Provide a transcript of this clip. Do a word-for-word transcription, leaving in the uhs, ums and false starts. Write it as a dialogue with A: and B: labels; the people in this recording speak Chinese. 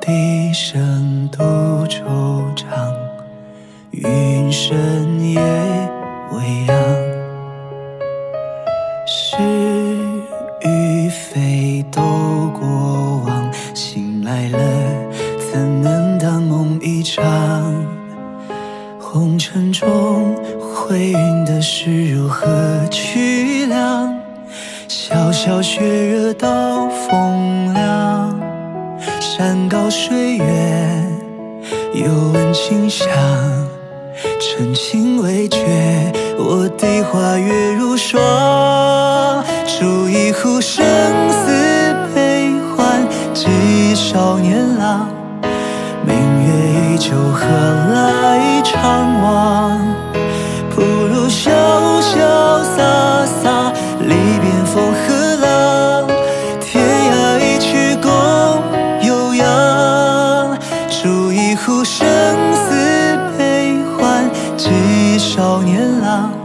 A: 笛声独惆怅，云深夜未央。是与非都过往，醒来了怎能当梦一场？红尘中回云的事如何去量？潇潇雪热到风凉，山高水远，又闻清香。真情未绝，我的花月如霜。煮一壶生死悲欢，寄少年郎。明月依旧，何来怅惘？不如潇潇洒洒，离别风和浪。天涯一曲共悠扬，煮一壶生死悲欢，寄少年郎。